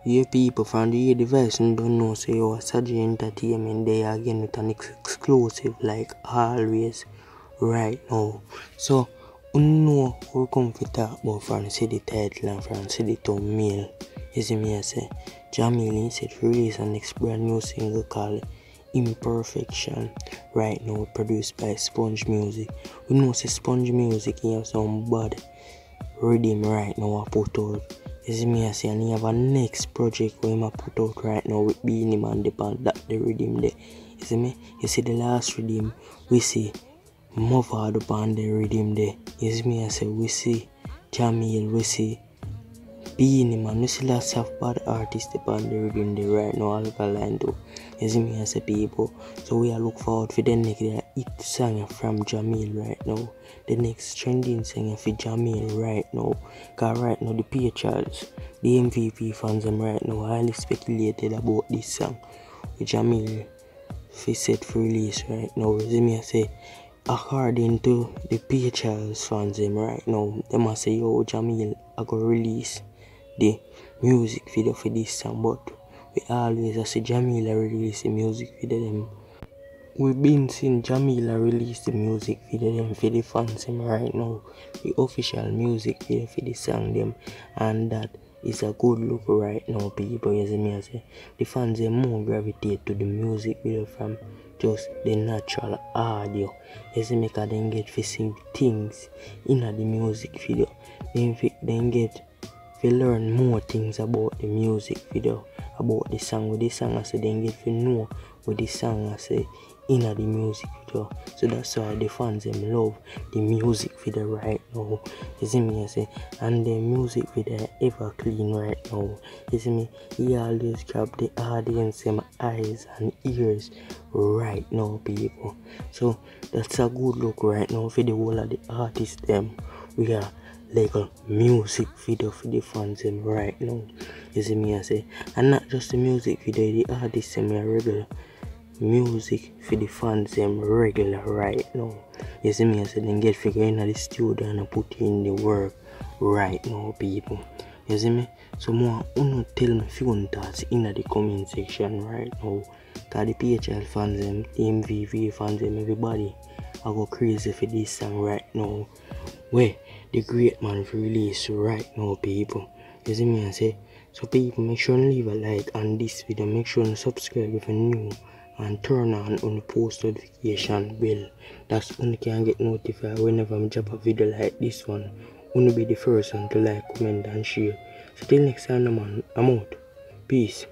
Yeah, people from the device and don't know, say, yo, Saji Entertainment there again with an exclusive like always right now. So, you know, we come to talk about from see the title and from see the thumbnail. You see me, I say, Jamil is set to release an next brand new single called Imperfection right now, produced by Sponge Music. We know, say, Sponge Music, he have some bad rhythm right now I put out. You see me I say, and he have a next project where I put out right now with Beenie Man the band that the rhythm there. You see me? You see the last rhythm we see Mother the band the rhythm there. You see me I say, we see Jamil, we see Beenie Man, we see lots of bad artists upon the rhythm there right now, Alkaline too. You see me as a people. So we are look forward for the next hit song from Jamil right now. The next trending song for Jamil right now. Cause right now the PHRs, the MVP fans them right now highly speculated about this song with Jamil for set for release right now. You see me I say, according to the PHRs fans them right now, they must say, yo, Jamil I go release the music video for this song, but we always see Jamila release the music video them. We've been seeing Jamila release the music video them for the fans them right now. The official music video for the song them, and that is a good look right now, people. You see me I say, the fans them more gravitate to the music video from just the natural audio. You see me, cause they get to see things in the music video. Then get to learn more things about the music video, about the song. With the song I say, then get to know what the song I say in the music video. So that's why the fans them love the music video right now. You see me I say, and the music video ever clean right now. You see me, he always grab the audience them eyes and ears right now, people. So that's a good look right now for the whole of the artists them. We are like a music video for the fans them right now. You see me I say, and not just the music video, the artists them are regular music for the fans them regular right now. You see me I say, then get figure in the studio and put in the work right now, people. You see me? So more tell me few thoughts in the comment section right now. Cause the PHL fans them, the MVP fans them, everybody I go crazy for this song right now. Where the great man for release right now, people. You see me I say, so people, make sure to leave a like on this video, make sure to subscribe if you're new, and turn on the post notification bell. That's when you can get notified whenever I drop a video like this one. You will be the first one to like, comment and share. So till next time, man, I'm out. Peace.